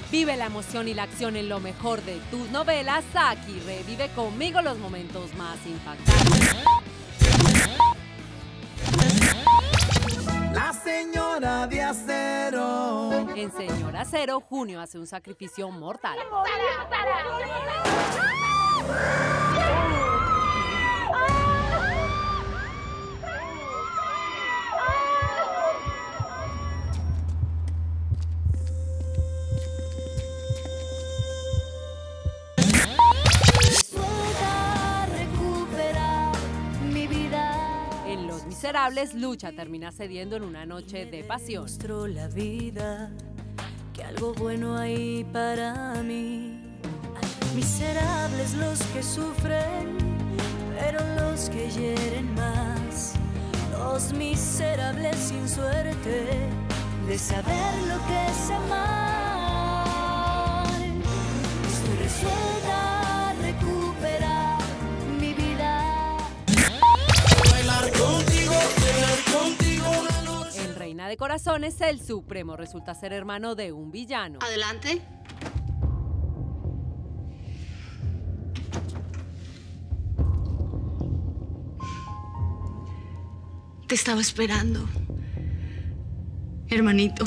Vive la emoción y la acción en lo mejor de tus novelas aquí. Revive conmigo los momentos más impactantes. La señora de acero. En Señora Acero, Junio hace un sacrificio mortal. En Los Miserables, Lucha termina cediendo en una noche de pasión. Mostró la vida que algo bueno hay para mí. Miserables los que sufren, pero los que hieren más. Los miserables sin suerte de saber lo que es amar. Estoy resuelta a recuperar mi vida. Bailar contigo, bailar contigo. En Reina de Corazones, el Supremo resulta ser hermano de un villano. Adelante. Te estaba esperando, hermanito.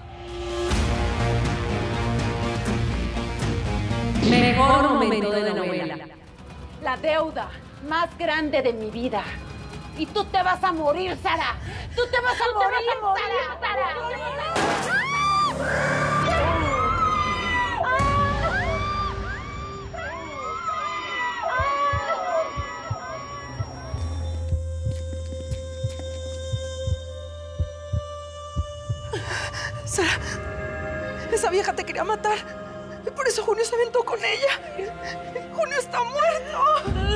Mejor momento de la novela. La deuda más grande de mi vida. Y tú te vas a morir, Sara. Tú te vas a morir, Sara. Sara, esa vieja te quería matar. Y por eso Junio se aventó con ella. Junio está muerto.